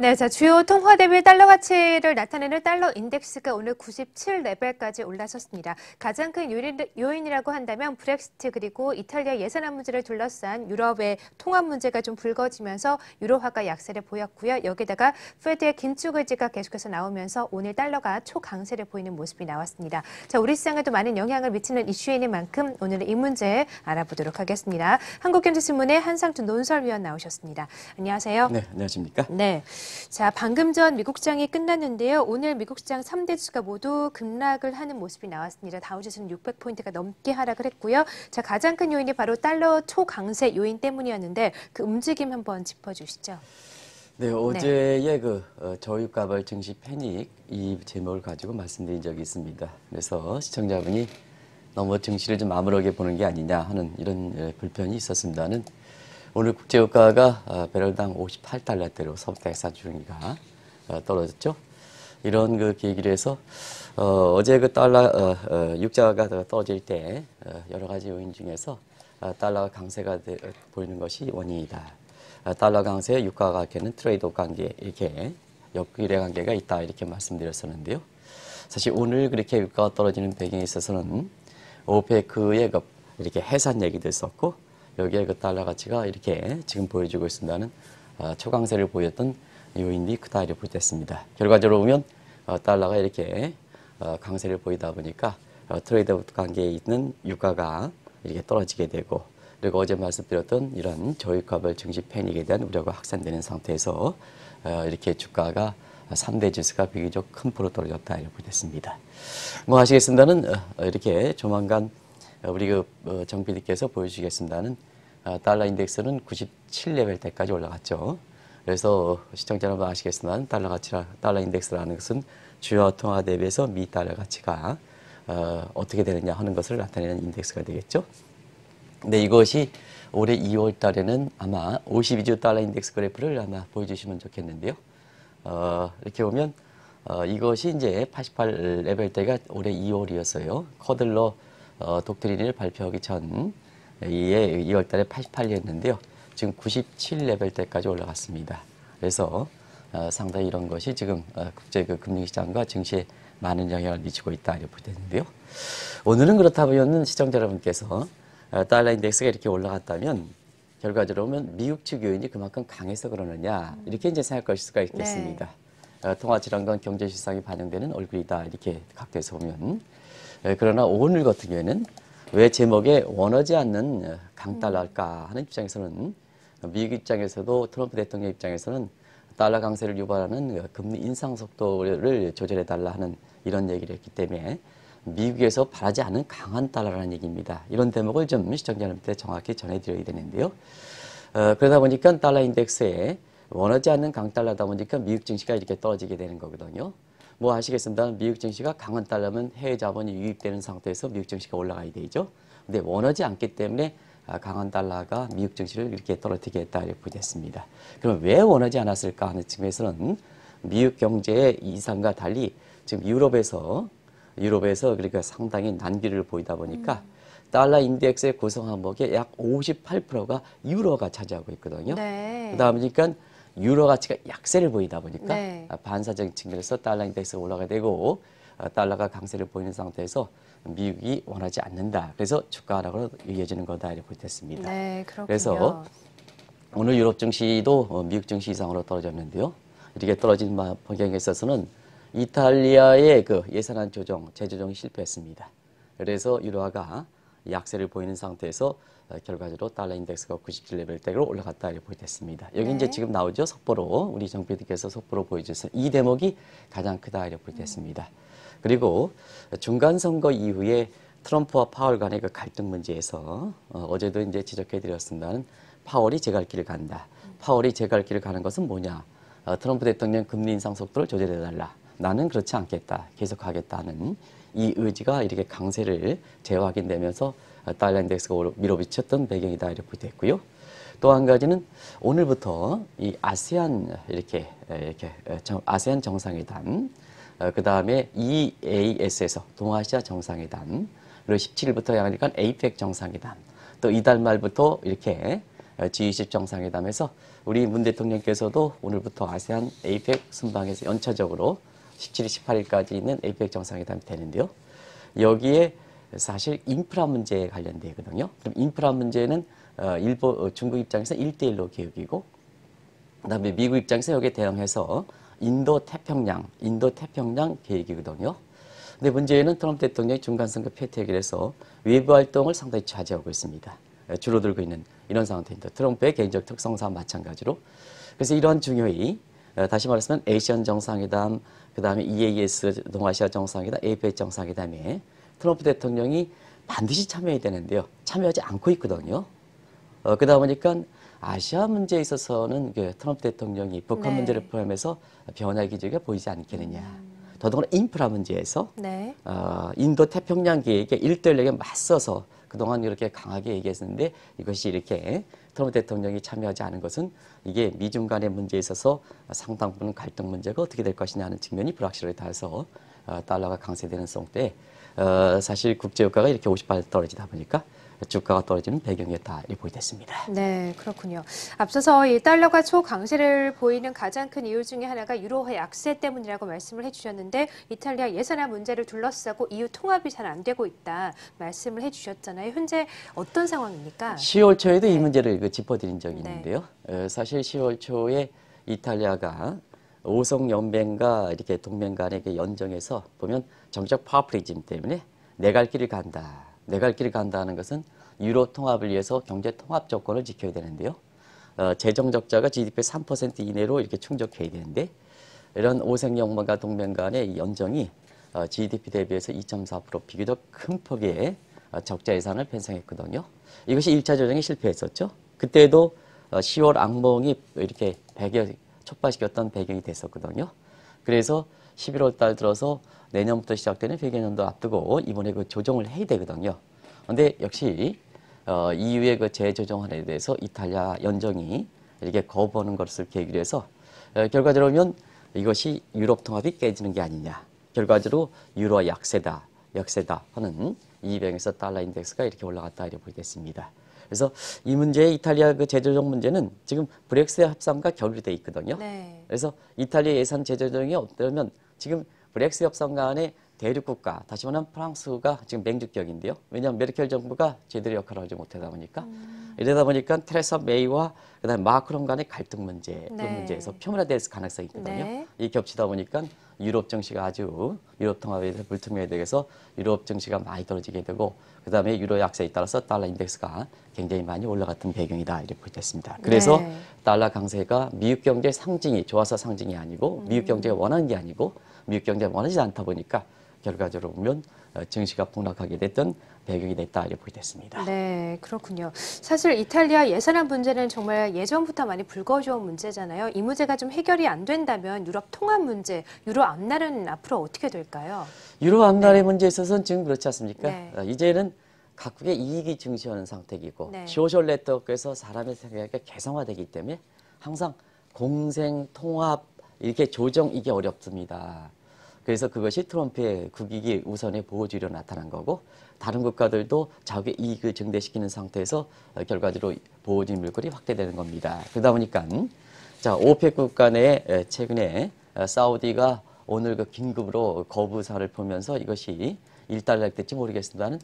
네, 자, 주요 통화 대비 달러 가치를 나타내는 달러 인덱스가 오늘 97레벨까지 올라섰습니다. 가장 큰 요인이라고 한다면 브렉시트 그리고 이탈리아 예산안 문제를 둘러싼 유럽의 통화 문제가 좀 불거지면서 유로화가 약세를 보였고요. 여기다가 페드의 긴축 의지가 계속해서 나오면서 오늘 달러가 초강세를 보이는 모습이 나왔습니다. 자, 우리 시장에도 많은 영향을 미치는 이슈인 만큼 오늘은 이 문제 알아보도록 하겠습니다. 한국경제신문의 한상준 논설위원 나오셨습니다. 안녕하세요. 네, 안녕하십니까? 네. 자, 방금 전 미국 시장이 끝났는데요. 오늘 미국 시장 3대 주가 모두 급락을 하는 모습이 나왔습니다. 다우지수는 600포인트가 넘게 하락을 했고요. 자, 가장 큰 요인이 바로 달러 초강세 요인 때문이었는데 그 움직임 한번 짚어주시죠. 네, 어제의 저유가별 증시 패닉 이 제목을 가지고 말씀드린 적이 있습니다. 그래서 시청자분이 너무 증시를 좀 아무렇게 보는 게 아니냐 하는 이런 불편이 있었습니다는 오늘 국제유가가 배럴당 58달러대로 서부태산 주기가 떨어졌죠. 이런 계기로 해서 어제 달러 육자가 떨어질 때 여러 가지 요인 중에서 달러가 강세가 보이는 것이 원인이다. 달러 강세, 유가 가격에는 트레이드 관계 이렇게 역일의 관계가 있다 이렇게 말씀드렸었는데요. 사실 오늘 그렇게 유가가 떨어지는 배경에 있어서는 오페크의 이렇게 해산 얘기도 있었고. 여기에 달러 가치가 이렇게 지금 보여주고 있습니다는 초강세를 보였던 요인이 크다 이렇게 보였습니다. 결과적으로 보면 달러가 이렇게 강세를 보이다 보니까 트레이드 관계에 있는 유가가 이렇게 떨어지게 되고 그리고 어제 말씀드렸던 이런 저유가별 증시 패닉에 대한 우려가 확산되는 상태에서 이렇게 주가가 3대 지수가 비교적 큰 폭으로 떨어졌다 이렇게 보였습니다. 뭐 아시겠습니다는 이렇게 조만간 우리 정 PD께서 보여주시겠습니다는 달러 인덱스는 97레벨대까지 올라갔죠. 그래서 시청자 여러분 아시겠지만 달러 인덱스라는 것은 주요 통화 대비해서 미 달러 가치가 어떻게 되느냐 하는 것을 나타내는 인덱스가 되겠죠. 근데 이것이 올해 2월 달에는 아마 52주 달러 인덱스 그래프를 아마 보여주시면 좋겠는데요. 이렇게 보면 이것이 이제 88레벨대가 올해 2월이었어요. 커들러 독트린을 발표하기 전 2월 달에 88이었는데요. 지금 97레벨대까지 올라갔습니다. 그래서 상당히 이런 것이 지금 국제 금융시장과 증시에 많은 영향을 미치고 있다 이렇게 보는데요. 오늘은 그렇다면 시청자 여러분께서 달러 인덱스가 이렇게 올라갔다면 결과적으로 보면 미국 측 요인이 그만큼 강해서 그러느냐 이렇게 이제 생각할 수가 있겠습니다. 네. 통화 질환과 경제 실상이 반영되는 얼굴이다 이렇게 각도에서 보면 그러나 오늘 같은 경우에는 왜 제목에 원하지 않는 강달러일까 하는 입장에서는 미국 입장에서도 트럼프 대통령 입장에서는 달러 강세를 유발하는 금리 인상 속도를 조절해달라 하는 이런 얘기를 했기 때문에 미국에서 바라지 않는 강한 달러라는 얘기입니다. 이런 대목을 좀 시청자 여러분한테 정확히 전해드려야 되는데요. 그러다 보니까 달러 인덱스에 원하지 않는 강달러다 보니까 미국 증시가 이렇게 떨어지게 되는 거거든요. 뭐 아시겠습니다. 미국 증시가 강한 달러면 해외 자본이 유입되는 상태에서 미국 증시가 올라가야 되죠. 근데 원하지 않기 때문에 강한 달러가 미국 증시를 이렇게 떨어뜨리게 했다 이렇게 보겠습니다. 그럼 왜 원하지 않았을까 하는 측면에서는 미국 경제의 이상과 달리 지금 유럽에서 그러니까 상당히 난기를 보이다 보니까 달러 인덱스의 구성 항목의 약 58%가 유로가 차지하고 있거든요. 네. 그러다 보니까 유로 가치가 약세를 보이다 보니까 네. 반사적인 측면에서 달러 인덱스가 올라가게 되고 달러가 강세를 보이는 상태에서 미국이 원하지 않는다. 그래서 주가 하락으로 이어지는 거다 이렇게 보겠습니다. 네, 그렇군요. 그래서 오늘 유럽 증시도 미국 증시 이상으로 떨어졌는데요. 이렇게 떨어진 배경에 있어서는 이탈리아의 예산안 재조정이 실패했습니다. 그래서 유로화가 약세를 보이는 상태에서 결과적으로 달러 인덱스가 97레벨대로 올라갔다 이렇게 보겠습니다. 여기 이제 지금 나오죠. 속보로 우리 정 PD께서 속보로 보여주신 이 대목이 가장 크다 이렇게 보겠습니다. 그리고 중간 선거 이후에 트럼프와 파월 간의 갈등 문제에서 어제도 이제 지적해 드렸습니다는 파월이 제 갈 길을 간다. 파월이 제 갈 길을 가는 것은 뭐냐? 트럼프 대통령 금리 인상 속도를 조절해 달라. 나는 그렇지 않겠다. 계속하겠다는 이 의지가 이렇게 강세를 재확인되면서 달러 인덱스가 밀어붙였던 배경이다 이렇게 됐고요. 또 한 가지는 오늘부터 이 아세안 아세안 정상회담, 그 다음에 EAS에서 동아시아 정상회담, 그리고 17일부터 하니까 APEC 정상회담, 또 이달 말부터 이렇게 G20 정상회담에서 우리 문 대통령께서도 오늘부터 아세안 APEC 순방에서 연차적으로 17일, 18일까지 있는 APEC 정상회담이 되는데요. 여기에 사실 인프라 문제에 관련되거든요. 그럼 인프라 문제는 중국 입장에서 1대1로 계획이고, 그다음에 미국 입장에서 여기에 대응해서 인도 태평양 계획이거든요. 근데 문제는 트럼프 대통령이 중간선거 패퇴기를 해서 외부 활동을 상당히 자제하고 있습니다. 줄어들고 있는 이런 상태입니다. 트럼프의 개인적 특성상 마찬가지로. 그래서 이러한 중요히 다시 말하면 아시안 정상회담, 그 다음에 EAS 동아시아 정상회담, APEC 정상회담에 트럼프 대통령이 반드시 참여해야 되는데요. 참여하지 않고 있거든요. 그러다 보니까 아시아 문제에 있어서는 트럼프 대통령이 북한 네. 문제를 포함해서 변화 기조가 보이지 않겠느냐. 더더구나 인프라 문제에서 네. 인도 태평양 계획에 일대일에게 맞서서 그동안 이렇게 강하게 얘기했었는데 이것이 이렇게 트럼프 대통령이 참여하지 않은 것은 이게 미중 간의 문제에 있어서 상당 부분 갈등 문제가 어떻게 될 것이냐 하는 측면이 불확실하게 닿아서 달러가 강세되는 속도에 사실 국제유가가 이렇게 50% 떨어지다 보니까 주가가 떨어지는 배경이었다 이렇게 보이됐습니다. 네, 그렇군요. 앞서서 이 달러가 초강세를 보이는 가장 큰 이유 중에 하나가 유로화 약세 때문이라고 말씀을 해주셨는데 이탈리아 예산안 문제를 둘러싸고 EU 통합이 잘 안 되고 있다 말씀을 해주셨잖아요. 현재 어떤 상황입니까? 10월 초에도 네. 이 문제를 짚어드린 적이 네. 있는데요. 사실 10월 초에 이탈리아가 오성 연맹과 이렇게 동맹 간의 연정에서 보면 정책 파워프리즘 때문에 내 갈 길을 간다. 내 갈 길을 간다는 것은 유로 통합을 위해서 경제 통합 조건을 지켜야 되는데요. 재정 적자가 GDP 3% 이내로 이렇게 충족해야 되는데 이런 오색 연맹과 동맹 간의 이 연정이 GDP 대비해서 2.4% 비교적 큰 폭의 적자 예산을 편성했거든요. 이것이 1차 조정에 실패했었죠. 그때도 10월 악몽이 이렇게 촉발시켰던 배경이 됐었거든요. 그래서 11월 달 들어서 내년부터 시작되는 회계연도 앞두고 이번에 그 조정을 해야 되거든요. 그런데 역시 EU의 그 재조정안에 대해서 이탈리아 연정이 이렇게 거부하는 것을 계기로 해서 결과적으로 보면 이것이 유럽 통합이 깨지는 게 아니냐. 결과적으로 유로화 약세다 하는 이 배경에서 달러 인덱스가 이렇게 올라갔다 이렇게 보겠습니다. 그래서 이 문제의 이탈리아 그 재조정 문제는 지금 브렉시트 협상과 결부돼 있거든요. 네. 그래서 이탈리아 예산 재조정이 없다면 지금 브렉시트 협상 간의 대륙 국가, 다시 말하면 프랑스가 지금 맹주격인데요. 왜냐하면 메르켈 정부가 제대로 역할을 하지 못하다 보니까 이러다 보니까 테레사 메이와 그다음에 마크롱 간의 갈등 문제, 그 네. 문제에서 표면화될 가능성이 있거든요. 네. 이 겹치다 보니까 유럽 증시가 아주 유럽 통합에 대해서 불투명하게 되서 유럽 증시가 많이 떨어지게 되고 그다음에 유로 약세에 따라서 달러 인덱스가 굉장히 많이 올라갔던 배경이다 이렇게 보겠습니다. 그래서 네. 달러 강세가 미국 경제 상징이 좋아서 상징이 아니고 미국 경제가 원하는 게 아니고 미국 경제가 원하지 않다 보니까 결과적으로 보면 증시가 폭락하게 됐던 배경이 됐다 이렇게 보겠습니다. 네, 그렇군요. 사실 이탈리아 예산안 문제는 정말 예전부터 많이 불거져온 문제잖아요. 이 문제가 좀 해결이 안 된다면 유럽 통합 문제, 유로 앞날은 앞으로 어떻게 될까요? 유럽 앞날의 문제에 있어서는 지금 그렇지 않습니까? 네. 이제는 각국의 이익이 증시하는 상태이고 네. 소셜 네트워크에서 사람의 생각이 개성화되기 때문에 항상 공생, 통합, 이렇게 조정 이게 어렵습니다. 그래서 그것이 트럼프의 국익이 우선의 보호주의로 나타난 거고 다른 국가들도 자국의 이익을 증대시키는 상태에서 결과적으로 보호주의 물꼬리 확대되는 겁니다. 그러다 보니까 자 오펙 국가 내에 최근에 사우디가 오늘 그 긴급으로 거부사를 보면서 이것이 일단락 될지 모르겠습니다는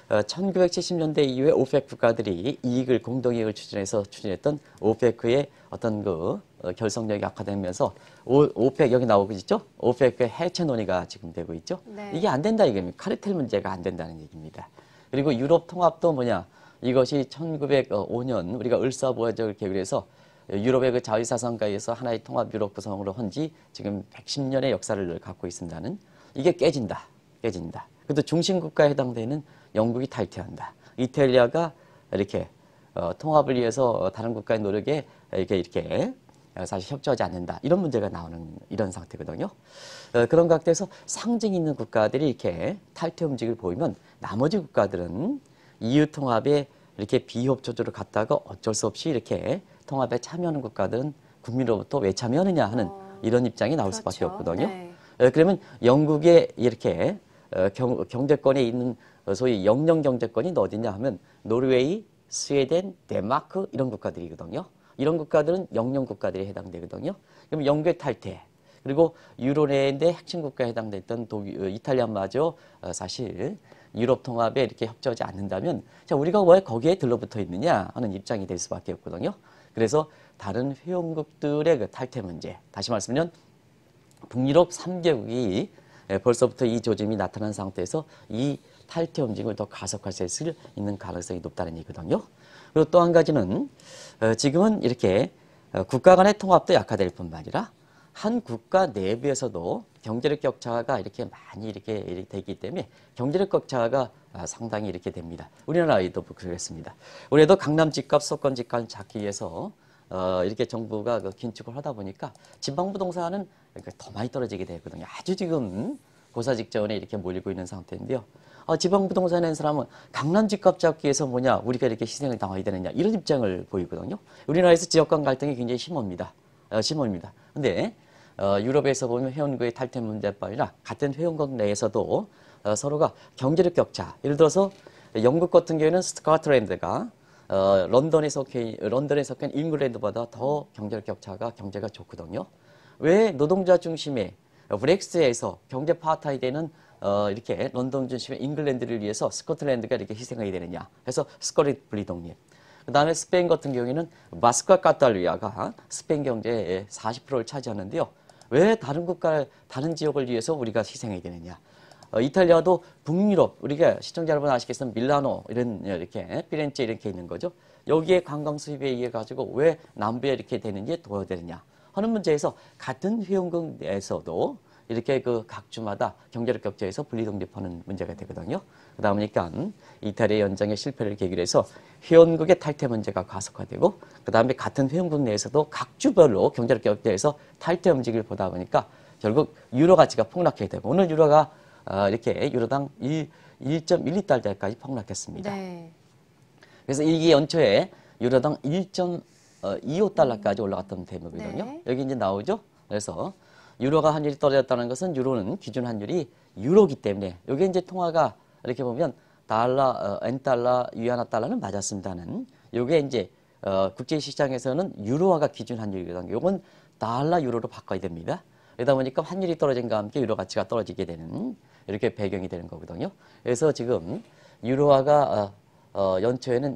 1970년대 이후에 오펙 국가들이 이익을 공동이익을 추진했던 오펙의 어떤 그 결속력이 악화되면서 오펙 여기 나오고 있죠? 오펙의 해체 논의가 지금 되고 있죠? 네. 이게 안 된다 이겁니다. 카르텔 문제가 안 된다는 얘기입니다. 그리고 유럽 통합도 뭐냐? 이것이 1905년 우리가 을사보호적을 계획을 해서 유럽의 그 자유사상가에서 하나의 통합 유럽 구성으로 한 지 지금 110년의 역사를 갖고 있습니다는 이게 깨진다. 그래도 중심국가에 해당되는 영국이 탈퇴한다. 이탈리아가 이렇게 통합을 위해서 다른 국가의 노력에 이렇게 사실 협조하지 않는다. 이런 문제가 나오는 이런 상태거든요. 그런 각도에서 상징 있는 국가들이 이렇게 탈퇴 움직임을 보이면 나머지 국가들은 EU 통합에 이렇게 비협조적으로 갔다가 어쩔 수 없이 이렇게 통합에 참여하는 국가들은 국민으로부터 왜 참여하느냐 하는 이런 입장이 나올 수밖에 그렇죠. 없거든요. 네. 그러면 영국에 이렇게 경제권에 있는 소위 영영 경제권이 어디냐 하면 노르웨이, 스웨덴, 덴마크 이런 국가들이거든요. 이런 국가들은 영령 국가들이 해당되거든요. 그럼 영국의 탈퇴, 그리고 유로 내의 핵심 국가에 해당됐던 이탈리아마저 사실 유럽 통합에 이렇게 협조하지 않는다면 자, 우리가 왜 거기에 들러붙어 있느냐 하는 입장이 될 수밖에 없거든요. 그래서 다른 회원국들의 그 탈퇴 문제, 다시 말씀드리면 북유럽 3개국이 벌써부터 이 조짐이 나타난 상태에서 이 탈퇴 움직임을 더 가속화할 수 있는 가능성이 높다는 얘기거든요. 그리고 또 한 가지는 지금은 이렇게 국가 간의 통합도 약화될 뿐만 아니라 한 국가 내부에서도 경제력 격차가 이렇게 많이 이렇게 되기 때문에 경제력 격차가 상당히 이렇게 됩니다. 우리나라에도 그렇습니다. 우리도 강남 집값, 수도권 집값을 잡기 위해서 이렇게 정부가 긴축을 하다 보니까 지방 부동산은 더 많이 떨어지게 되거든요. 아주 지금 고사 직전에 이렇게 몰리고 있는 상태인데요. 지방 부동산에 있는 사람은 강남 집값 잡기 위해서 뭐냐, 우리가 이렇게 희생을 당해야 되느냐, 이런 입장을 보이거든요. 우리나라에서 지역 간 갈등이 굉장히 심합니다. 심합니다. 근데 유럽에서 보면 회원국의 탈퇴 문제뿐 아니라 같은 회원국 내에서도 서로가 경제력 격차, 예를 들어서 영국 같은 경우에는 스코틀랜드가 런던에 속한 잉글랜드보다 더 경제력 격차가 경제가 좋거든요. 왜 노동자 중심의 브렉시트에서 경제 파탄이 되는 이렇게 런던 중심의 잉글랜드를 위해서 스코틀랜드가 이렇게 희생하게 되느냐. 그래서 스코틀랜드 분리독립. 그 다음에 스페인 같은 경우에는 바스크와 카탈루냐가 스페인 경제의 40%를 차지하는데요. 왜 다른 국가, 다른 지역을 위해서 우리가 희생해야 되느냐. 이탈리아도 북유럽, 우리가 시청자 여러분 아시겠지만 밀라노, 이렇게 피렌체 이렇게 있는 거죠. 여기에 관광 수입에 의해 가지고 왜 남부에 이렇게 되는지 도와야 되느냐 하는 문제에서 같은 회원국 내에서도 이렇게 그 각 주마다 경제력 격차에서 분리독립하는 문제가 되거든요. 그러다 보니까 이탈리아 연장의 실패를 계기로 해서 회원국의 탈퇴 문제가 가속화되고 그 다음에 같은 회원국 내에서도 각 주별로 경제력 격차에서 탈퇴 움직임을 보다 보니까 결국 유로 가치가 폭락하게 되고 오늘 유로가 이렇게 유로당 1.12달러까지 폭락했습니다. 네. 그래서 이게 연초에 유로당 1.25달러까지 올라갔던 대목이거든요. 네. 여기 이제 나오죠. 그래서 유로가 환율이 떨어졌다는 것은 유로는 기준 환율이 유로기 때문에 이게 이제 통화가 이렇게 보면 달러, 엔달러, 위안화 달러는 맞았습니다는 이게 이제 국제 시장에서는 유로화가 기준 환율이거든요. 이건 달러 유로로 바꿔야 됩니다. 그러다 보니까 환율이 떨어진과 함께 유로 가치가 떨어지게 되는 이렇게 배경이 되는 거거든요. 그래서 지금 유로화가 연초에는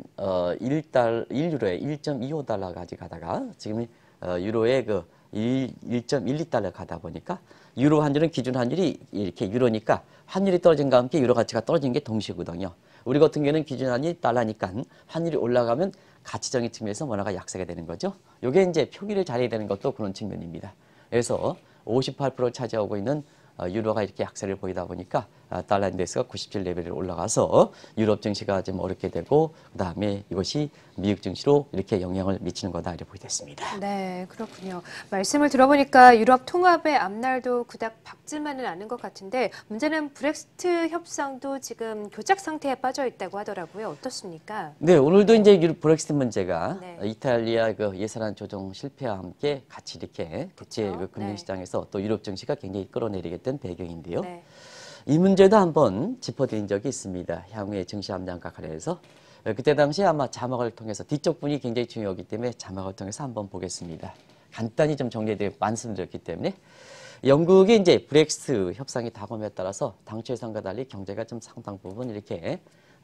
1유로에 1.25달러까지 가다가 지금 유로에 그 1.12달러 가다 보니까 유로 환율은 기준 환율이 이렇게 유로니까 환율이 떨어진과 함께 유로 가치가 떨어지는 게 동시거든요. 우리 같은 경우는 기준 환율이 달러니까 환율이 올라가면 가치적인 측면에서 원화가 약세가 되는 거죠. 이게 이제 표기를 잘해야 되는 것도 그런 측면입니다. 그래서 58%를 차지하고 있는 유로가 이렇게 약세를 보이다 보니까 달러 인덱스가 97 레벨에 올라가서 유럽 증시가 좀 어렵게 되고 그다음에 이것이 미국 증시로 이렇게 영향을 미치는 거다 이렇게 보이겠습니다. 네, 그렇군요. 말씀을 들어보니까 유럽 통합의 앞날도 그닥 밝지만은 않은 것 같은데 문제는 브렉시트 협상도 지금 교착 상태에 빠져 있다고 하더라고요. 어떻습니까? 네, 오늘도 이제 브렉시트 문제가 네. 이탈리아 그 예산안 조정 실패와 함께 같이 이렇게 국제 그렇죠. 금융시장에서 또 유럽 증시가 굉장히 끌어내리게 된 배경인데요. 네. 이 문제도 한번 짚어드린 적이 있습니다. 향후의 증시 함량과 관련해서. 그때 당시에 아마 자막을 통해서 뒤쪽 분이 굉장히 중요하기 때문에 자막을 통해서 한번 보겠습니다. 간단히 좀 정리해 말씀드렸기 때문에 영국의 이제 브렉시트 협상이 다가옴에 따라서 당초 예상과 달리 경제가 좀 상당 부분 이렇게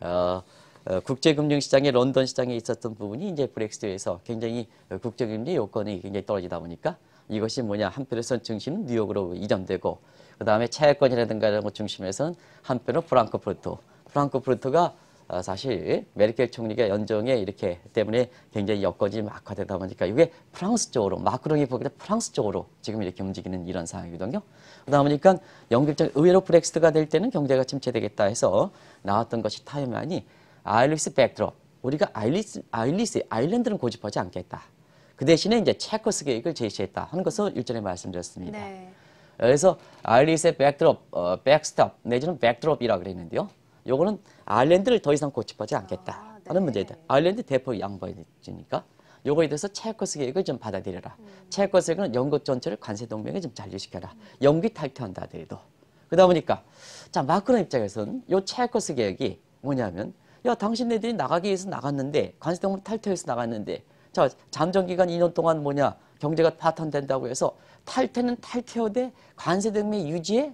국제금융시장의 런던 시장에 있었던 부분이 이제 브렉시트에서 굉장히 국제금리 요건이 굉장히 떨어지다 보니까 이것이 뭐냐 한편에서는 증시는 뉴욕으로 이전되고 그 다음에 채권이라든가 이런 것 중심에서는 한편으로 프랑크푸르트가 사실 메르켈 총리가 연정에 이렇게 때문에 굉장히 여건이 좀 악화되다 보니까 이게 프랑스 쪽으로 마크롱이 보기에 프랑스 쪽으로 지금 이렇게 움직이는 이런 상황이거든요. 그러다 보니까 영국 입장 의외로 브렉시트가 될 때는 경제가 침체되겠다 해서 나왔던 것이 타이밍이 아일리스 백드롭. 우리가 아일랜드는 고집하지 않겠다. 그 대신에 이제 체커스 계획을 제시했다 하는 것을 일전에 말씀드렸습니다. 네. 그래서 아일랜드의 백드롭, 백스톱 내지는 백드롭이라고 그랬는데요. 요거는 아일랜드를 더 이상 고집하지 않겠다 하는 문제다. 아일랜드 대포 양보해주니까 요거에 대해서 체커스 계획을 좀 받아들여라. 체커스 계획은 영국 전체를 관세 동맹에 좀 잔류시켜라. 영국이 탈퇴한다 하더라도. 그러다 보니까 자 마크롱 입장에서는 요 체커스 계획이 뭐냐면 야, 당신네들이 나가기 위해서 나갔는데, 관세 때문에 탈퇴해서 나갔는데, 자, 잠정 기간 2년 동안 뭐냐, 경제가 파탄된다고 해서 탈퇴는 탈퇴하되 관세 때문에 유지해?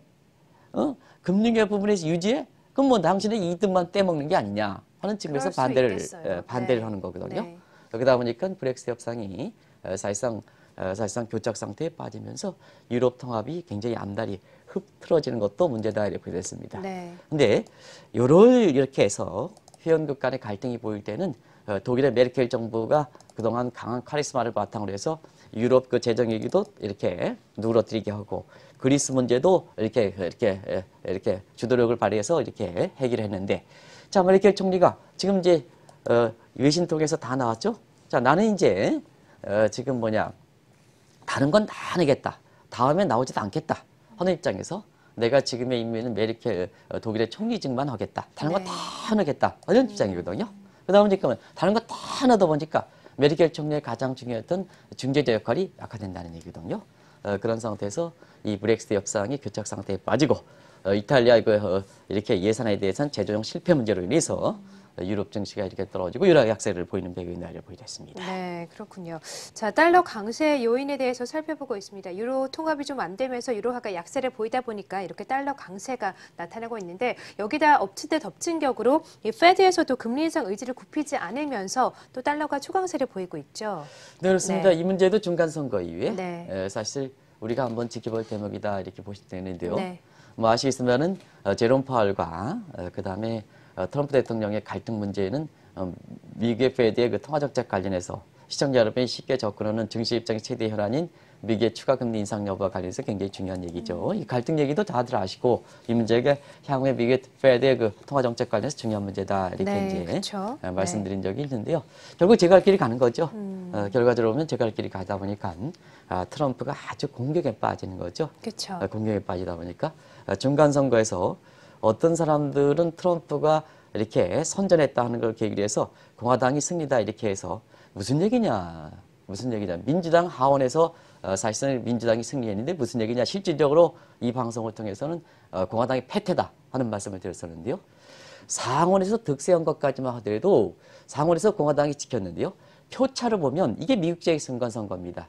금융의 부분에서 유지해? 그럼 뭐 당신의 이득만 떼먹는 게 아니냐 하는 측면에서 반대를 하는 거거든요. 네. 그러다 보니까 브렉시트 협상이 사실상 교착 상태에 빠지면서 유럽 통합이 굉장히 앞날이 흐트러지는 것도 문제다 이렇게 됐습니다. 네. 근데 이렇게 해서 회원국 간의 갈등이 보일 때는 독일의 메르켈 정부가 그동안 강한 카리스마를 바탕으로 해서 유럽 그 재정 위기도 이렇게 누그러뜨리게 하고 그리스 문제도 이렇게 주도력을 발휘해서 이렇게 해결했는데, 자, 메르켈 총리가 지금 이제 외신 통해서 다 나왔죠. 자, 나는 이제 지금 뭐냐, 다른 건 다 안 하겠다. 다음에 나오지도 않겠다 하는 입장에서 내가 지금의 임무에는 메르켈 독일의 총리직만 하겠다. 다른 건 다 안 하겠다 이런 입장이거든요. 그러다 보니까 다른 거 다 하다 보니까 메르켈 총리의 가장 중요했던 중재자 역할이 약화된다는 얘기거든요. 그런 상태에서 이 브렉시트 협상이 교착 상태에 빠지고 이탈리아 이렇게 예산에 대해서는 재조정 실패 문제로 인해서 유럽 증시가 이렇게 떨어지고 유럽 약세를 보이는 배경이 나려보게 됐습니다. 네, 그렇군요. 자, 달러 강세 요인에 대해서 살펴보고 있습니다. 유로 통합이 좀 안 되면서 유로화가 약세를 보이다 보니까 이렇게 달러 강세가 나타나고 있는데, 여기다 엎친 데 덮친 격으로 이 페드에서도 금리 인상 의지를 굽히지 않으면서 또 달러가 초강세를 보이고 있죠. 네, 그렇습니다. 네. 이 문제도 중간 선거 이후에 네. 사실 우리가 한번 지켜볼 대목이다 이렇게 보시면 되는데요. 네. 뭐 아시겠으면은 제롬 파월과 그다음에 트럼프 대통령의 갈등 문제는 미국의 페드의 그 통화정책 관련해서 시청자 여러분이 쉽게 접근하는 증시 입장의 최대 혈안인 미국의 추가 금리 인상 여부와 관련해서 굉장히 중요한 얘기죠. 이 갈등 얘기도 다들 아시고 이 문제가 향후에 미국의 페드의 그 통화정책 관련해서 중요한 문제다 이렇게 네, 이제 그렇죠. 말씀드린 적이 있는데요. 결국 제 갈 길이 가는 거죠. 결과적으로 보면 제 갈 길이 가다 보니까 트럼프가 아주 공격에 빠지는 거죠. 그렇죠. 공격에 빠지다 보니까 중간 선거에서 어떤 사람들은 트럼프가 이렇게 선전했다 하는 걸 계기로 해서 공화당이 승리다 이렇게 해서 무슨 얘기냐. 민주당 하원에서 사실상 민주당이 승리했는데 무슨 얘기냐. 실질적으로 이 방송을 통해서는 공화당이 패퇴다 하는 말씀을 드렸었는데요. 상원에서 득세한 것까지만 하더라도 상원에서 공화당이 지켰는데요. 표차를 보면 이게 미국제의 순간 선거입니다.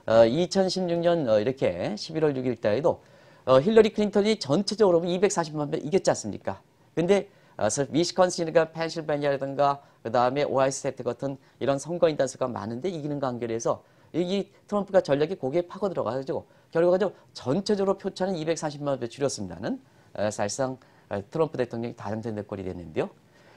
2016년 이렇게 11월 6일 때에도 힐러리 클린턴이 전체적으로 240만 표 이겼지 않습니까? 근데 미시건신이나 펜실베니아라든가 그다음에 오하이오 스테이트 같은 이런 선거인단 수가 많은데 이기는 관계에서 이 트럼프가 전략이 거기에 파고 들어가가지고 결과적으로 전체적으로 표차는 240만 표 줄였습니다는 사실상 트럼프 대통령이 다당된 꼴이 됐는데요.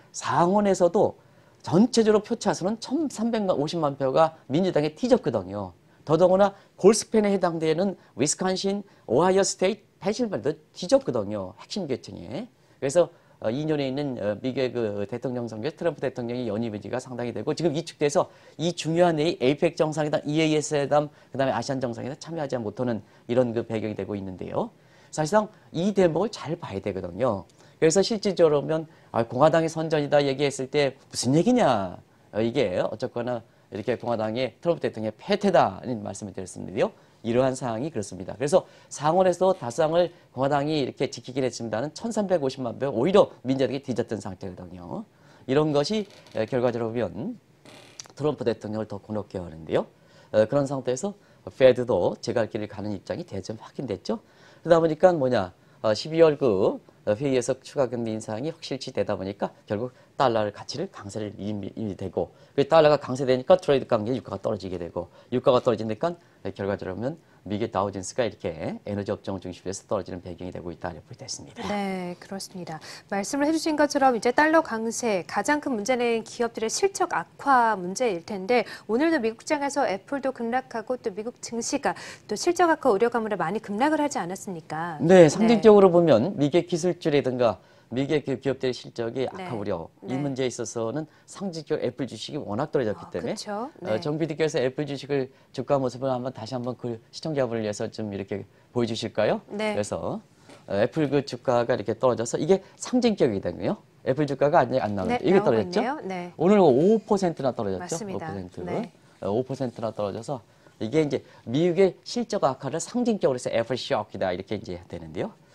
상원에서도 전체적으로 표차수는 1,350만 표가 민주당에 뒤졌거든요. 더더구나 골스펜에 해당되는 위스콘신, 오하이오 스테이트, 펜실베니아도 뒤졌거든요. 핵심 계층에. 그래서 2년에 있는 미국의 그 대통령 선거에 트럼프 대통령의 연임 의지가 상당히 되고 지금 위축돼서 이 중요한 회의 에이펙 정상회담, EAS 회담, 그다음에 아시안 정상회담 참여하지 못하는 이런 그 배경이 되고 있는데요. 사실상 이 대목을 잘 봐야 되거든요. 그래서 실질적으로 보면 공화당의 선전이다 얘기했을 때 무슨 얘기냐. 이게 어쨌거나 이렇게 공화당의 트럼프 대통령의 패퇴다는 말씀을 드렸는데요. 이러한 상황이 그렇습니다. 그래서 상원에서 다수당을 공화당이 이렇게 지키긴 했습니다는 1,350만 표 오히려 민주당이 뒤졌던 상태거든요. 이런 것이 결과적으로 보면 트럼프 대통령을 더 곤혹게 하는데요. 그런 상태에서 페드도 제 갈 길을 가는 입장이 대점 확인됐죠. 그러다 보니까 12월 그 회의에서 추가 금리 인상이 확실치 되다 보니까 결국 달러를 가치를 강세를 이미 되고 그 달러가 강세되니까 트레이드 관계 유가가 떨어지게 되고 유가가 떨어지니까 결과적으로 보면 미국의 다우존스가 이렇게 에너지 업종을 중심으로 해서 떨어지는 배경이 되고 있다 이렇게 됐습니다. 네, 그렇습니다. 말씀을 해주신 것처럼 이제 달러 강세 가장 큰 문제는 기업들의 실적 악화 문제일 텐데 오늘도 미국 시장에서 애플도 급락하고 또 미국 증시가 또 실적 악화 우려감으로 많이 급락을 하지 않았습니까? 네, 상징적으로 보면 미국의 기술주라든가 미국의 그 기업들의 실적이 네. 악화 우려 이 네. 문제에 있어서는 상징적으로 애플 주식이 워낙 떨어졌기 때문에 그렇죠. 네. 정 PD께서 애플 주식을 주가 모습을 다시 한번 그 시청자분을 위해서 좀 이렇게 보여주실까요? 네. 그래서 애플 그 주가가 이렇게 떨어져서 이게 상징적이거든요. 애플 주가가 안 나오는데 네, 이게 나오고 떨어졌죠? 있네요. 네. 오늘 5%나 떨어졌죠? 맞습니다. 5%. 네. 5%나 떨어져서 이게 이제 미국의 실적 악화를 상징적으로 해서 애플 쇼크다 이렇게 이제 되는데요.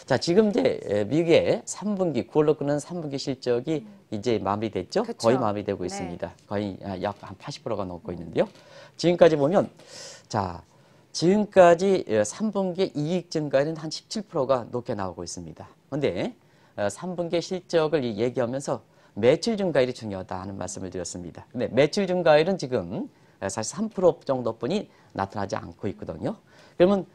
자, 지금 이제 미국의 3분기, 9월로 끝나는 3분기 실적이 이제 마무리됐죠? 그쵸. 거의 마무리되고 네. 있습니다. 거의 약 한 80%가 넘고 있는데요. 지금까지 보면, 자, 지금까지 3분기 이익 증가율은 한 17%가 높게 나오고 있습니다. 그런데 3분기 실적을 얘기하면서 매출 증가율이 중요하다는 말씀을 드렸습니다. 근데 매출 증가율은 지금 사실 3% 정도뿐이 나타나지 않고 있거든요. 그러면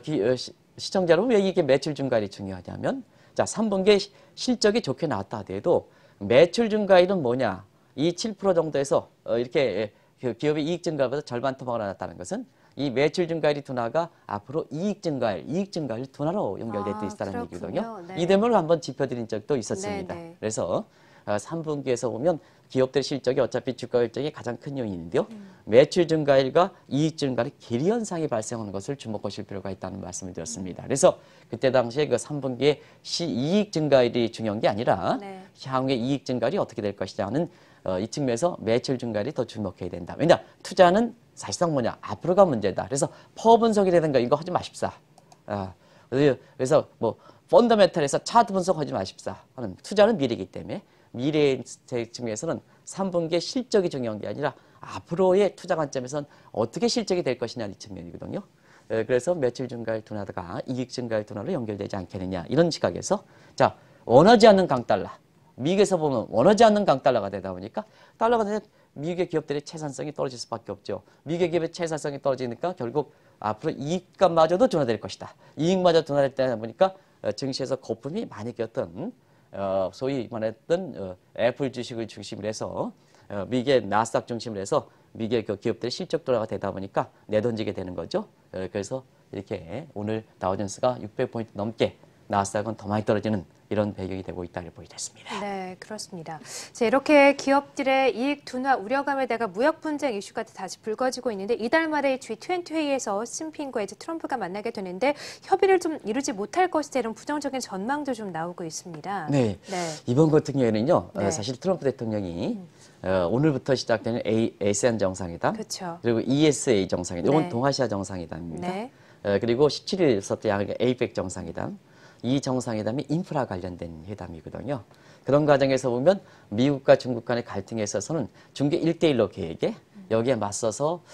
시청자 여러분 왜 이게 매출 증가율이 중요하냐면 자 3분기 실적이 좋게 나왔다 하더라도 매출 증가율은 뭐냐 이 7% 정도에서 이렇게 그 기업의 이익 증가율보다 절반 토막을 나왔다는 것은 이 매출 증가율이 둔화가 앞으로 이익 증가율 둔화로 연결될 수 있다는 얘기거든요. 네. 이 대목을 한번 짚어드린 적도 있었습니다. 네. 그래서 3분기에서 보면 기업들 실적이 어차피 주가 결정의 가장 큰 요인인데요. 매출 증가율과 이익 증가율의 괴리 현상이 발생하는 것을 주목하실 필요가 있다는 말씀을 드렸습니다. 그래서 그때 당시에 그 3분기에 이익 증가율이 중요한 게 아니라 네. 향후의 이익 증가율이 어떻게 될 것이냐 하는 이 측면에서 매출 증가율이 더 주목해야 된다. 왜냐? 투자는 사실상 뭐냐? 앞으로가 문제다. 그래서 퍼 분석이라든가 이거 하지 마십사. 그래서 뭐 펀더멘탈에서 차트 분석하지 마십사. 하는 투자는 미래이기 때문에 미래의 측면에서는 3분기의 실적이 중요한 게 아니라 앞으로의 투자 관점에서는 어떻게 실적이 될 것이냐 이 측면이거든요. 그래서 매출 증가율 둔화가 이익 증가율 둔화로 연결되지 않겠느냐 이런 시각에서 자 원하지 않는 강달러 미국에서 보면 원하지 않는 강달러가 되다 보니까 달러가 되면 미국의 기업들의 채산성이 떨어질 수밖에 없죠. 미국의 기업의 채산성이 떨어지니까 결국 앞으로 이익값마저도 둔화될 것이다. 이익마저 둔화되다 보니까 증시에서 거품이 많이 꼈던 소위 말했던 애플 주식을 중심으로 해서 미국의 나스닥 중심으로 해서 미국의 그 기업들의 실적 둔화가 되다 보니까 내던지게 되는 거죠. 그래서 이렇게 오늘 다우존스가 600포인트 넘게 나스닥은 더 많이 떨어지는 이런 배경이 되고 있다고 보이겠습니다. 네, 그렇습니다. 자, 이렇게 기업들의 이익 둔화 우려감에다가 무역 분쟁 이슈가 다시 불거지고 있는데 이달 말에 G20 회의에서 시진핑과 이제 트럼프가 만나게 되는데 협의를 좀 이루지 못할 것이다 이런 부정적인 전망도 좀 나오고 있습니다. 네, 네. 이번 같은 경우에는요. 네. 사실 트럼프 대통령이 오늘부터 시작되는 ASEAN 정상회담 그렇죠. 그리고 ESA 정상회담, 이건 네. 동아시아 정상회담입니다. 네. 그리고 17일 있었던 APEC 정상회담, 이 정상회담이 인프라 관련된 회담이거든요. 그런 과정에서 보면 미국과 중국 간의 갈등에 있어서는 중계 1대1로 계획에 여기에 맞서서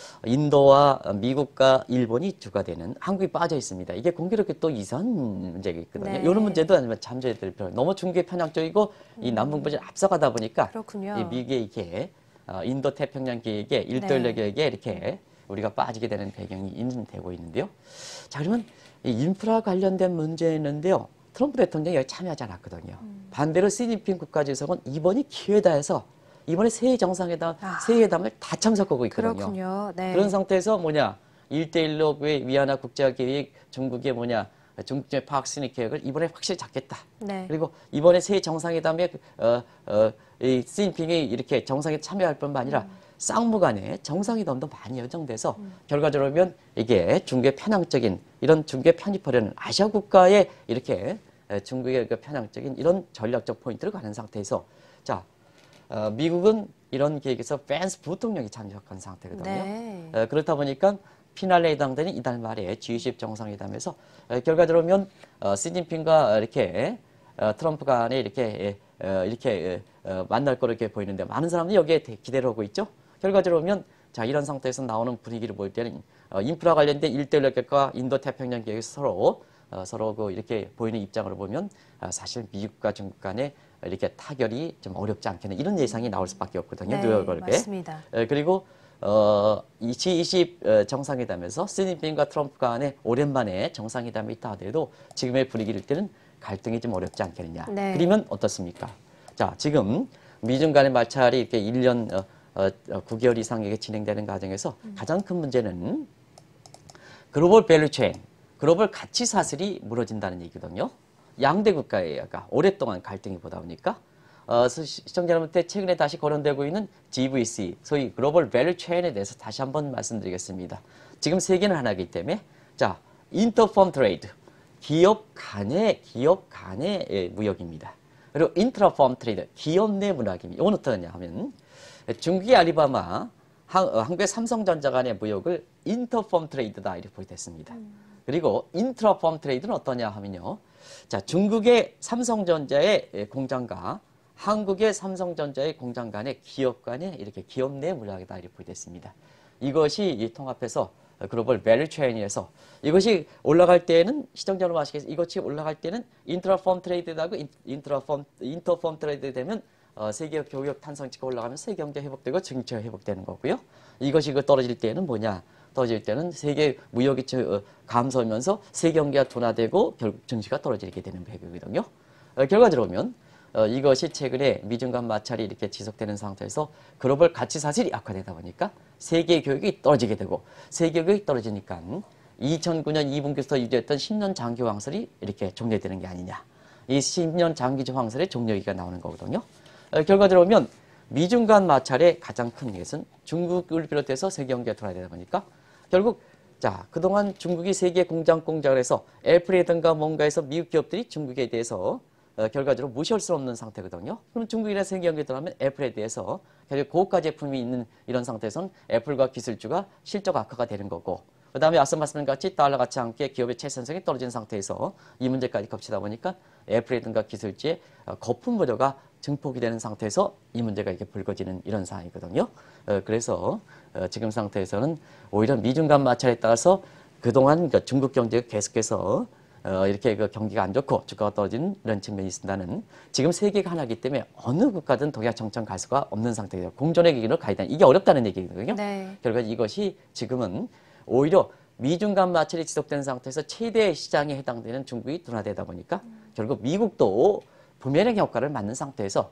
인도와 미국과 일본이 주가 되는 한국이 빠져 있습니다. 이게 공교롭게 또 이상한 문제가 있거든요. 네. 이런 문제도 아니면 잠재해야 될 필요. 너무 중국에 편향적이고 이 남북분쟁 앞서가다 보니까 그렇군요. 이 미국의 이게 인도 태평양 계획에 1대1 네. 계획에 이렇게 우리가 빠지게 되는 배경이 되고 있는데요. 자 그러면 이 인프라 관련된 문제였는데요. 트럼프 대통령이 여기 참여하지 않았거든요. 반대로 시진핑 국가주석은 이번이 기회다 해서 이번에 세계 정상회담, 세계회담을 다 참석하고 있거든요. 그렇군요. 네. 그런 상태에서 뭐냐 1대1로 위안화 국제계획 중국의 뭐냐 중국의 파크시니 계획을 이번에 확실히 잡겠다. 네. 그리고 이번에 세계 정상회담에 이 시진핑이 이렇게 정상에 참여할 뿐만 아니라 쌍무간에 정상회담도 많이 예정돼서 결과적으로 보면 이게 중국의 편향적인 이런 중국에 편입하려는 아시아 국가에 이렇게 중국의 그 편향적인 이런 전략적 포인트를 가는 상태에서 자 미국은 이런 계획에서 펜스 부통령이 참석한 상태거든요. 네. 그렇다 보니까 피날레에 해당되는 이달 말에 G20 정상회담에서 결과적으로 보면 시진핑과 이렇게 트럼프 간에 이렇게 만날 거로 이렇게 보이는데 많은 사람들이 여기에 기대를 하고 있죠. 결과적으로 보면 자 이런 상태에서 나오는 분위기를 볼 때는 인프라 관련된 1대1 계획과 인도 태평양 계획에서 서로 그 이렇게 보이는 입장으로 보면 사실 미국과 중국 간에 이렇게 타결이 좀 어렵지 않겠나 이런 예상이 나올 수밖에 없거든요. 네, 뉴욕에. 맞습니다. 그리고 G20 정상회담에서 시진핑과 트럼프 간에 오랜만에 정상회담이 있다 하더라도 지금의 분위기를 때는 갈등이 좀 어렵지 않겠느냐. 네. 그러면 어떻습니까? 자, 지금 미중 간의 마찰이 이렇게 1년 9개월 이상 이게 진행되는 과정에서 가장 큰 문제는 글로벌 밸류 체인, 글로벌 가치 사슬이 무너진다는 얘기거든요. 양대 국가의 오랫동안 갈등이 보다 보니까 시청자 여러분께 최근에 다시 거론되고 있는 GVC, 소위 글로벌 밸류 체인에 대해서 다시 한번 말씀드리겠습니다. 지금 세계는 하나이기 때문에 자, 인터펌 트레이드, 기업 간의 무역입니다. 그리고 인트라펌 트레이드, 기업 내 문화입니다. 이건 어떠냐 하면 중국의 알리바바, 한국의 삼성전자 간의 무역을 인터펌 트레이드다 이렇게 보게 됐습니다. 그리고 인트라펌 트레이드는 어떠냐 하면요. 자, 중국의 삼성전자의 공장 한국의 삼성전자의 공장 간의 기업 간의 이렇게 기업 내 물량이 다 이렇게 됐습니다. 이것이 이 통합해서 글로벌 밸류 체인에서 이것이 올라갈 때는 시청자로 아시겠어요? 이것이 올라갈 때는 인트라펌 트레이드하고 인터펌 트레이드 되면 세계 교역 탄성치가 올라가면 세계 경제 회복되고 증시가 회복되는 거고요. 이것이 떨어질 때는 뭐냐? 떨어질 때는 세계 무역이 감소하면서 세계 경제가 둔화되고 결국 증시가 떨어지게 되는 배경이거든요. 결과적으로 보면 이것이 최근에 미중 간 마찰이 이렇게 지속되는 상태에서 글로벌 가치 사실이 악화되다 보니까 세계 교육이 떨어지게 되고 세계 교육이 떨어지니까 2009년 2분기부터 유지했던 10년 장기 황설이 이렇게 종료되는 게 아니냐. 이 10년 장기 황설의 종료기가 나오는 거거든요. 결과적으로 보면 미중 간 마찰의 가장 큰 것은 중국을 비롯해서 세계 경제가 둔화되다 보니까 결국 자, 그동안 중국이 세계 공장을 해서 애플이든가 뭔가에서 미국 기업들이 중국에 대해서 결과적으로 무시할 수 없는 상태거든요. 그럼 중국이나 세계 경제에 들어가면 애플에 대해서 결국 고가 제품이 있는 이런 상태에서는 애플과 기술주가 실적 악화가 되는 거고 그 다음에 앞서 말씀드린 같이 달러 가치 함께 기업의 채선성이 떨어진 상태에서 이 문제까지 겹치다 보니까 애플이든가 기술주의 거품 부도가 증폭이 되는 상태에서 이 문제가 이렇게 불거지는 이런 상황이거든요. 그래서 지금 상태에서는 오히려 미중 간 마찰에 따라서 그동안 중국 경제가 계속해서 이렇게 경기가 안 좋고 주가가 떨어지는 이런 측면이 있다는 지금 세계가 하나이기 때문에 어느 국가든 동양정청 갈 수가 없는 상태예요. 공존의 기기로 가야 되는 이게 어렵다는 얘기거든요. 네. 결과 이것이 지금은 오히려 미중 간 마찰이 지속되는 상태에서 최대 시장에 해당되는 중국이 둔화되다 보니까 결국 미국도 부메랑 효과를 맞는 상태에서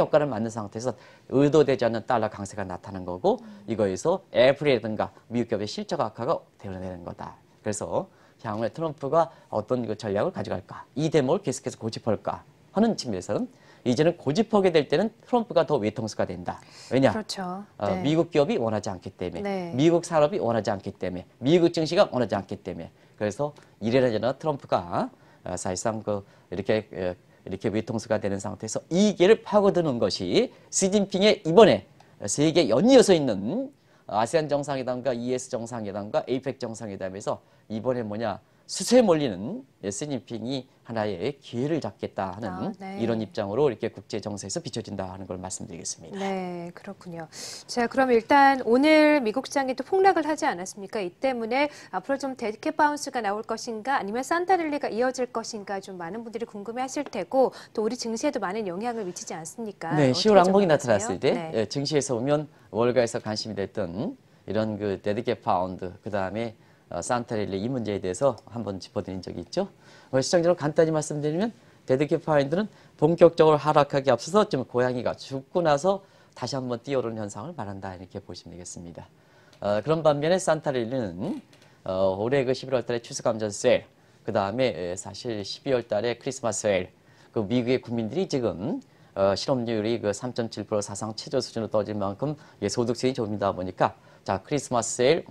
의도되지 않는 달러 강세가 나타난 거고 이거에서 애플이라든가 미국 기업의 실적 악화가 드러내는 거다. 그래서 향후에 트럼프가 어떤 전략을 가져갈까 이 대목을 계속해서 고집할까 하는 측면에서는 이제는 고집하게 될 때는 트럼프가 더 외통수가 된다. 왜냐? 그렇죠. 네. 미국 기업이 원하지 않기 때문에 네. 미국 산업이 원하지 않기 때문에 미국 증시가 원하지 않기 때문에 그래서 이래나 저래나 트럼프가 사실상 이렇게 외통수가 되는 상태에서 이 기회를 파고드는 것이 시진핑의 이번에 세계 연이어서 있는 아세안 정상회담과 ES 정상회담과 에이펙 정상회담에서 이번에 뭐냐 수세에 몰리는 시진핑이 하나의 기회를 잡겠다 하는 네. 이런 입장으로 이렇게 국제 정세에서 비춰진다 하는 걸 말씀드리겠습니다. 네, 그렇군요. 자, 그럼 일단 오늘 미국 시장이 또 폭락을 하지 않았습니까? 이 때문에 앞으로 좀 데드캣 바운스가 나올 것인가 아니면 산타랠리가 이어질 것인가 좀 많은 분들이 궁금해하실 테고 또 우리 증시에도 많은 영향을 미치지 않습니까? 네, 10월 악몽이 전망하세요? 나타났을 때 네. 증시에서 보면 월가에서 관심이 됐던 이런 데드캣 파운드 그다음에 산타랠리 이 문제에 대해서 한번 짚어드린 적이 있죠. 시청자로 간단히 말씀드리면 데드캣 파운드는 본격적으로 하락하기 앞서서 좀 고양이가 죽고 나서 다시 한번 뛰어오르는 현상을 말한다 이렇게 보시면 되겠습니다. 그런 반면에 산타랠리는 올해 11월 달에 추수감전 세일 그 다음에 사실 12월 달에 크리스마스 세일 그 미국의 국민들이 지금 실업률이 3.7% 사상 최저 수준으로 떨어질 만큼 소득 수준이 좁니다 보니까 자 크리스마스 세일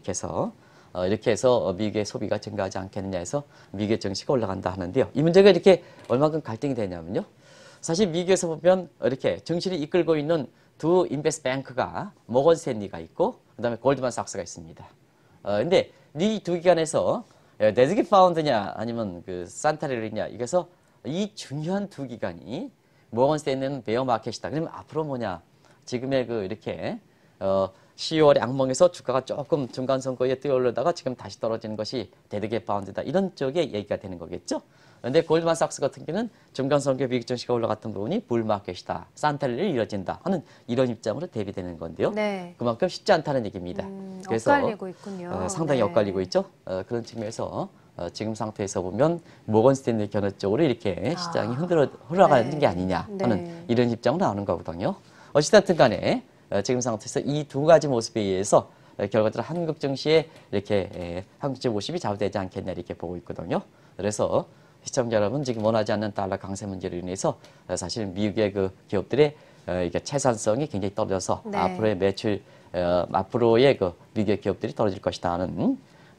이렇게 해서 미국의 소비가 증가하지 않겠느냐 해서 미국의 증시가 올라간다 하는데요. 이 문제가 이렇게 얼마큼 갈등이 되냐면요. 사실 미국에서 보면 이렇게 증시를 이끌고 있는 두 인베스트 뱅크가 모건 스탠리가 있고 그다음에 골드만삭스가 있습니다. 근데 이 두 기관에서 데드캣 파운드냐 아니면 산타랠리냐 이래서 이 중요한 두 기관이 모건 스탠리는 베어 마켓이다. 그러면 앞으로 뭐냐 지금의 이렇게 10월의 악몽에서 주가가 조금 중간 선거에 뛰어오르다가 지금 다시 떨어지는 것이 데드캣 파운드다. 이런 쪽에 얘기가 되는 거겠죠. 그런데 골드만삭스 같은 경우는 중간 선거에 미국 증시가 올라갔던 부분이 불마켓이다. 산타랠리를 이뤄진다 하는 이런 입장으로 대비되는 건데요. 네. 그만큼 쉽지 않다는 얘기입니다. 그래서 엇갈리고 있군요. 상당히 네. 엇갈리고 있죠. 그런 측면에서 지금 상태에서 보면 모건 스탠리 견해 쪽으로 이렇게 시장이 흘러가는 게 아니냐 하는 이런 입장으로 나오는 거거든요. 어찌됐든 간에 지금 상태에서 이 두 가지 모습에 의해서 결과적으로 한국 증시에 이렇게 한국 증시 모습이 좌우되지 않겠냐 이렇게 보고 있거든요. 그래서 시청자 여러분 지금 원하지 않는 달러 강세 문제로 인해서 사실 미국의 기업들의 이게 채산성이 굉장히 떨어져서 앞으로의 매출 앞으로의 미국의 기업들이 떨어질 것이다 하는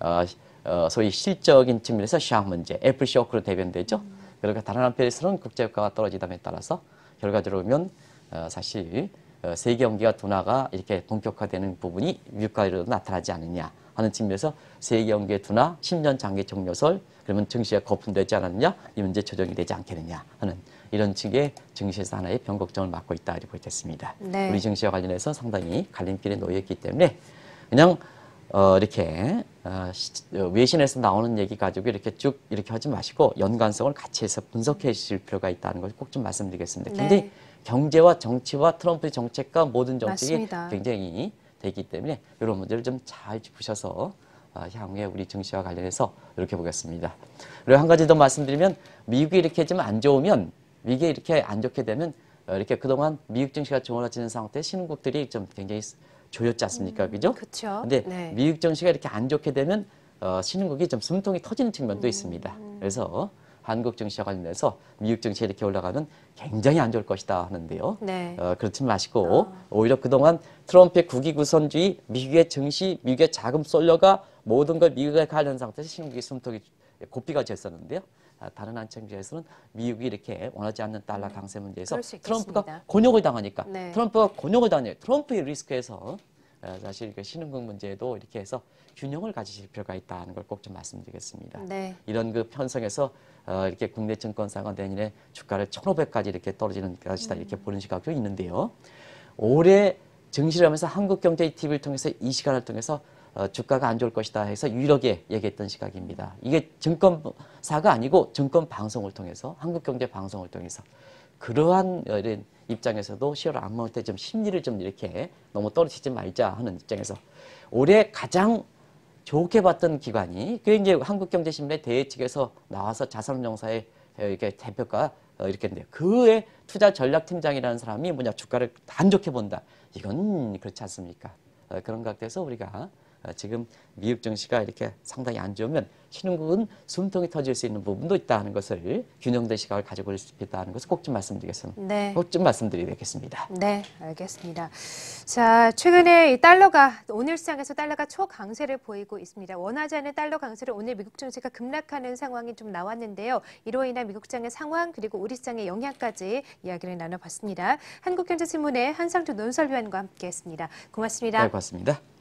소위 실적인 측면에서 시황 문제, 애플 쇼크로 대변되죠. 그러니까 다른 한편에서는 국제유가가 떨어지담에 따라서 결과적으로 보면 사실 세계 경기가 둔화가 이렇게 본격화되는 부분이 유가에도 나타나지 않느냐 하는 측면에서 세계 경기의 둔화, 10년 장기 종료설, 그러면 증시가 거품되지 않았느냐, 이 문제 조정이 되지 않겠느냐 하는 이런 측의 증시에서 하나의 변곡점을 맞고 있다 이렇게 보겠습니다. 네. 우리 증시와 관련해서 상당히 갈림길에 놓여 있기 때문에 그냥 이렇게 외신에서 나오는 얘기 가지고 이렇게 쭉 이렇게 하지 마시고 연관성을 같이 해서 분석해 주실 필요가 있다는 것을 꼭 좀 말씀드리겠습니다. 네. 굉장히 경제와 정치와 트럼프의 정책과 모든 정책이 맞습니다. 굉장히 되기 때문에 이런 문제를 좀 잘 짚으셔서 향후에 우리 증시와 관련해서 이렇게 보겠습니다. 그리고 한 가지 더 말씀드리면 미국이 이렇게 좀 안 좋으면 미국이 이렇게 안 좋게 되면 이렇게 그동안 미국 증시가 좋아지는 상태에 신흥국들이 좀 굉장히 조였지 않습니까? 그죠? 그렇죠. 근데 네. 미국 증시가 이렇게 안 좋게 되면 신흥국이 좀 숨통이 터지는 측면도 있습니다. 그래서 한국 증시와 관련해서 미국 증시 이렇게 올라가면 굉장히 안 좋을 것이다 하는데요. 네. 그렇지 마시고 오히려 그동안 트럼프의 국위구선주의, 미국의 증시, 미국의 자금 쏠려가 모든 걸 미국에 가려는 상태에서 신흥국이 숨통이 고삐가 졌었는데요. 다른 한 측면에서는 미국이 이렇게 원하지 않는 달러 강세 문제에서 그럴 수 있겠습니다. 트럼프가 곤욕을 당하니까 네. 트럼프가 곤욕을 당해요. 트럼프의 리스크에서 사실 그 신흥국 문제도 이렇게 해서 균형을 가지실 필요가 있다는 걸 꼭 좀 말씀드리겠습니다. 네. 이런 그 편성에서 이렇게 국내 증권사가 내년에 주가를 1,500까지 이렇게 떨어지는 것이다 이렇게 보는 시각도 있는데요. 올해 증시를 하면서 한국경제 TV를 통해서 이 시간을 통해서 주가가 안 좋을 것이다 해서 유일하게 얘기했던 시각입니다. 이게 증권사가 아니고 증권 방송을 통해서 한국경제 방송을 통해서 그러한 이런 입장에서도 10월 안먹을 때 좀 심리를 좀 이렇게 너무 떨어지지 말자 하는 입장에서 올해 가장 좋게 봤던 기관이 그게 이제 한국경제신문의 대회 측에서 나와서 자산운용사의 이렇게 대표가 이렇게 했는데요. 그의 투자 전략팀장이라는 사람이 뭐냐 주가를 안 좋게 본다. 이건 그렇지 않습니까? 그런 각도에서 우리가 지금 미국 증시가 이렇게 상당히 안 좋으면 신흥국은 숨통이 터질 수 있는 부분도 있다는 것을 균형된 시각을 가지고 있다는 것을 꼭 좀 말씀드리겠습니다. 네. 꼭 좀 말씀드리겠습니다. 네, 알겠습니다. 자, 최근에 이 달러가 오늘 시장에서 달러가 초강세를 보이고 있습니다. 원하지 않는 달러 강세로 오늘 미국 증시가 급락하는 상황이 좀 나왔는데요. 이로 인한 미국 시장의 상황 그리고 우리 시장의 영향까지 이야기를 나눠봤습니다. 한국경제신문의 한상주 논설위원과 함께했습니다. 고맙습니다. 네, 고맙습니다.